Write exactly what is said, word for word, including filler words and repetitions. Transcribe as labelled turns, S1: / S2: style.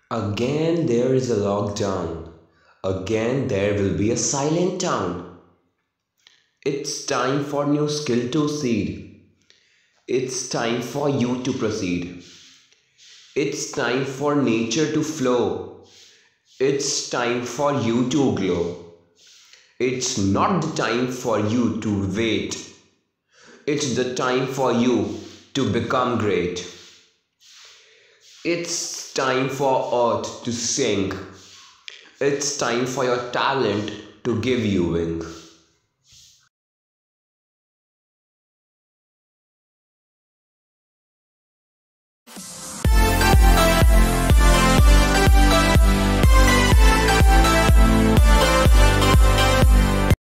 S1: Again there is a lockdown. Again there will be a silent town. It's time for new skill to seed. It's time for you to proceed. It's time for nature to flow. It's time for you to glow. It's not the time for you to wait. It's the time for you to become great. It's time for earth to sing. It's time for your talent to give you wing.